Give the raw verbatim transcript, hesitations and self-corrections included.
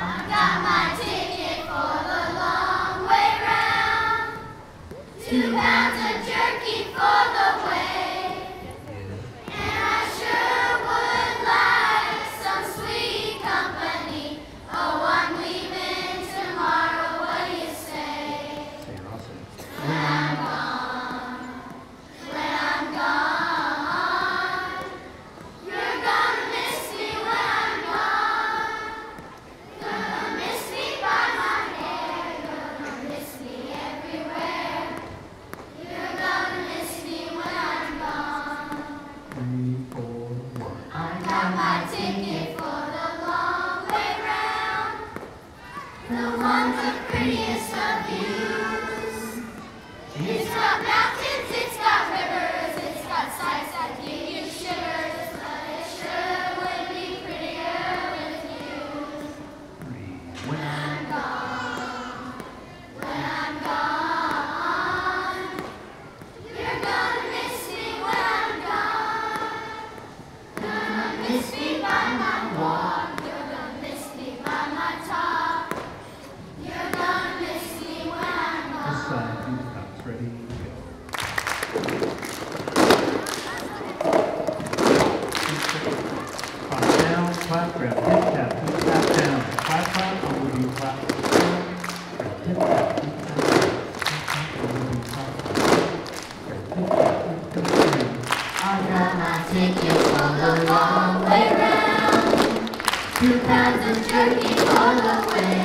I got my ticket for the long way round. Two pounds of jerky for the way. And I sure would like some sweet company. Oh, I'm leaving tomorrow. What do you say? When I'm gone, when I'm gone, you're gonna miss me when I'm gone. Gonna miss me by my hair. Gonna miss me everywhere. You're gonna miss me when I'm gone. Three, four, one. I got my ticket for the long way round. The one the prettiest of views. It's got mountains, it's got rivers, it's got sights that give you shivers, but it sure would be prettier with you. Three. When I'm gone, when I'm gone, you're gonna miss me when I'm gone. Gonna miss me by my walk, you're gonna miss me by my talk. You're gonna miss me when I'm This gone. side, two stops. Ready, go. Clap down, clap, grab, hip tap, two tap down. Clap, clap, or will you clap? Grab, hip tap, two tap down. Clap, clap, or will you clap? Grab, hip tap, two tap down. I got my ticket for the long way round. Two pounds of jerky for the way.